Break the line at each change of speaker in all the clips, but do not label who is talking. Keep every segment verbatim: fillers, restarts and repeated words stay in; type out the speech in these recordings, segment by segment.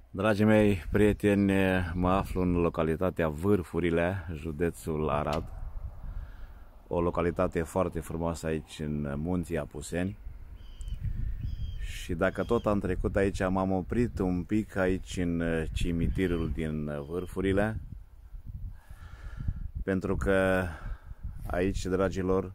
Dragii mei prieteni, mă aflu în localitatea Vârfurile, județul Arad. O localitate foarte frumoasă aici în munții Apuseni. Și dacă tot am trecut aici, m-am oprit un pic aici în cimitirul din Vârfurile. Pentru că aici, dragilor,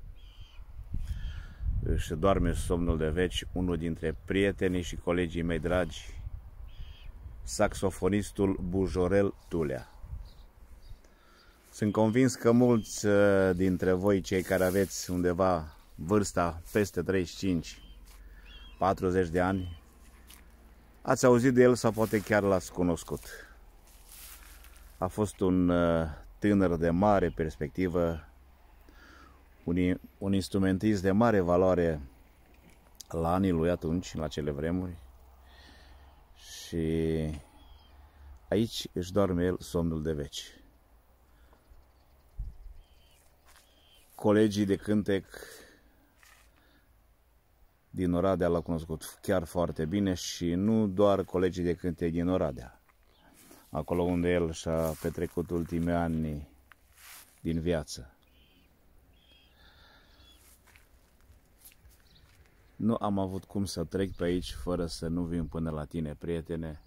își doarme somnul de veci unul dintre prietenii și colegii mei dragi, saxofonistul Bujorel Tulea. Sunt convins că mulți dintre voi, cei care aveți undeva vârsta peste treizeci și cinci patruzeci de ani, ați auzit de el sau poate chiar l-ați cunoscut. A fost un tânăr de mare perspectivă, un, un instrumentist de mare valoare la anii lui atunci, la cele vremuri. Și aici își doarme el somnul de veci. Colegii de cântec din Oradea l-au cunoscut chiar foarte bine și nu doar colegii de cântec din Oradea, acolo unde el și-a petrecut ultimii ani din viață. Nu am avut cum să trec pe aici fără să nu vin până la tine, prietene.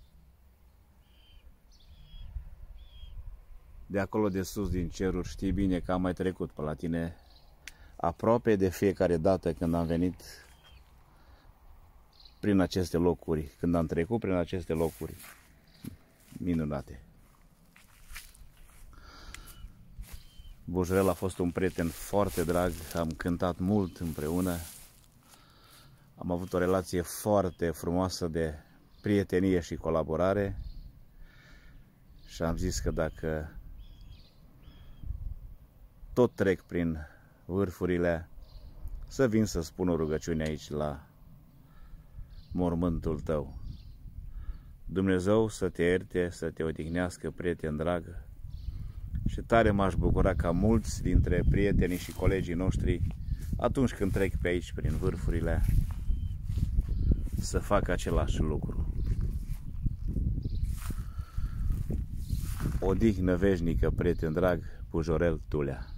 De acolo de sus din ceruri, știi bine că am mai trecut pe la tine aproape de fiecare dată când am venit prin aceste locuri, când am trecut prin aceste locuri minunate. Bujorel a fost un prieten foarte drag, am cântat mult împreună. Am avut o relație foarte frumoasă de prietenie și colaborare și am zis că dacă tot trec prin Vârfurile, să vin să spun o rugăciune aici la mormântul tău. Dumnezeu să te ierte, să te odihnească, prieten drag, și tare m-aș bucura ca mulți dintre prietenii și colegii noștri, atunci când trec pe aici prin Vârfurile, să facă același lucru. Odihnă veșnică, prieten drag, Bujorel Tulea.